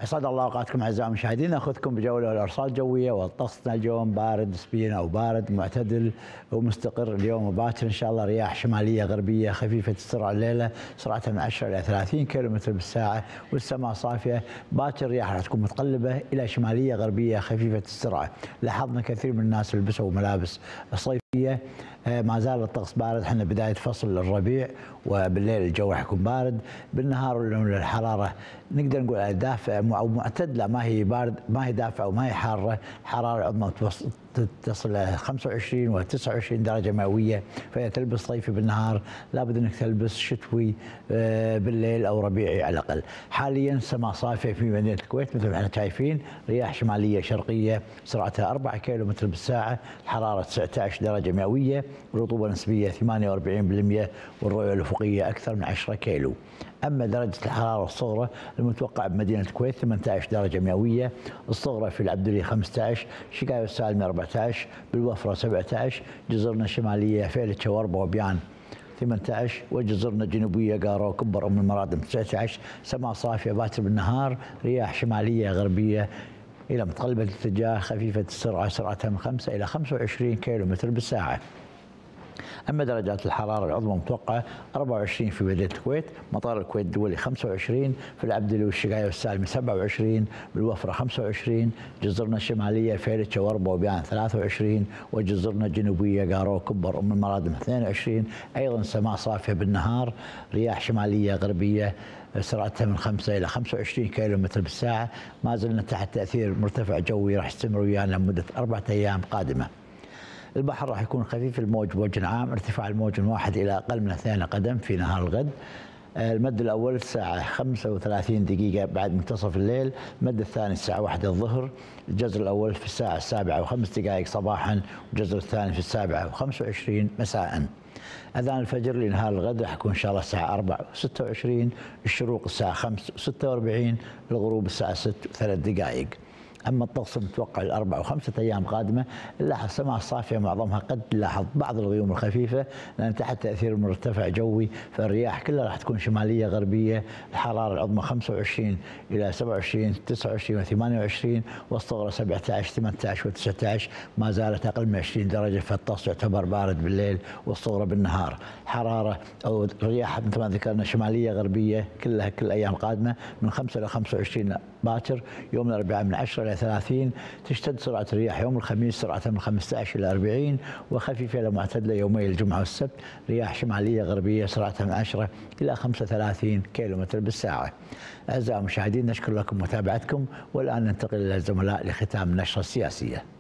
أسعد الله أوقاتكم أعزائي المشاهدين. ناخذكم بجولة والأرصاد الجوية والطقس. اليوم بارد نسبيا أو بارد معتدل ومستقر اليوم وباكر إن شاء الله. رياح شمالية غربية خفيفة السرعة الليلة، سرعتها من 10 إلى 30 كيلومتر بالساعة، والسماء صافية. باكر الرياح راح تكون متقلبة إلى شمالية غربية خفيفة السرعة. لاحظنا كثير من الناس لبسوا ملابس صيفية. ما زال الطقس بارد، احنا بداية فصل الربيع، وبالليل الجو راح يكون بارد. بالنهار الحرارة نقدر نقول دافئة أو معتدلة، ما هي بارد، ما هي دافئة وما هي حارة. حرارة عظمى تصل إلى 25 و 29 درجة مئوية. فإذا تلبس صيفي بالنهار لابد أنك تلبس شتوي بالليل أو ربيعي على الأقل. حاليا سماء صافية في مدينة الكويت مثل ما احنا شايفين. رياح شمالية شرقية سرعتها 4 كيلومتر بالساعة، الحرارة 19 درجة مئوية، الرطوبة النسبية 48%، والرؤية الأفقية أكثر من 10 كيلو. أما درجة الحرارة الصغرى المتوقعة بمدينة الكويت 18 درجة مئوية، الصغرى في العبدلية 15، شقاية والسالمة 14، بالوفرة 17، جزرنا الشمالية فيلتشة واربا وبيان 18، وجزرنا الجنوبية قارو كبر أم المرادم 19. سماء صافية باكر بالنهار، رياح شمالية غربية إلى متقلبة الاتجاه خفيفة السرعة، سرعتها من 5 إلى 25 كيلومتر بالساعة. أما درجات الحرارة العظمى المتوقعة 24 في مدينة الكويت، مطار الكويت الدولي 25، في العبدلي والشقاية والسالمة 27، بالوفرة 25، جزرنا الشمالية فيلتشة واربا وبيان 23، وجزرنا الجنوبية قارو كبر أم المرادم 22. أيضا سماء صافية بالنهار، رياح شمالية غربية سرعتها من 5 إلى 25 كيلومتر بالساعة. ما زلنا تحت تأثير مرتفع جوي راح يستمر ويانا لمدة 4 أيام قادمة. البحر راح يكون خفيف الموج بوجه عام، ارتفاع الموج من 1 إلى أقل من 2 قدم في نهار الغد. المد الأول الساعة 35 دقيقة بعد منتصف الليل، المد الثاني الساعة 1 الظهر، الجزر الأول في الساعة 7 و5 دقائق صباحا، والجزر الثاني في السابعة و25 مساء. أذان الفجر لنهار الغد راح يكون إن شاء الله الساعة 4 و26، الشروق الساعة 5 و46، الغروب الساعة 6 و3 دقائق. أما الطقس المتوقع ل4 و5 أيام قادمة، نلاحظ السماء الصافية معظمها، قد نلاحظ بعض الغيوم الخفيفة لأن تحت تأثير مرتفع جوي، فالرياح كلها راح تكون شمالية غربية. الحرارة العظمى 25 إلى 27 29 و28، والصغرى 17 18 و19. ما زالت أقل من 20 درجة، فالطقس يعتبر بارد بالليل والصغرى بالنهار. حرارة أو الرياح مثل ما ذكرنا شمالية غربية كلها كل أيام قادمة من 5 إلى 25 باكر. يوم الأربعاء من 10 إلى 30. تشتد سرعة الرياح يوم الخميس سرعتها من 15 إلى 40، وخفيفة إلى معتدلة يومي الجمعة والسبت. رياح شمالية غربية سرعتها من 10 إلى 35 كيلومتر بالساعة. أعزائي المشاهدين، نشكر لكم متابعتكم، والآن ننتقل إلى الزملاء لختام النشرة السياسية.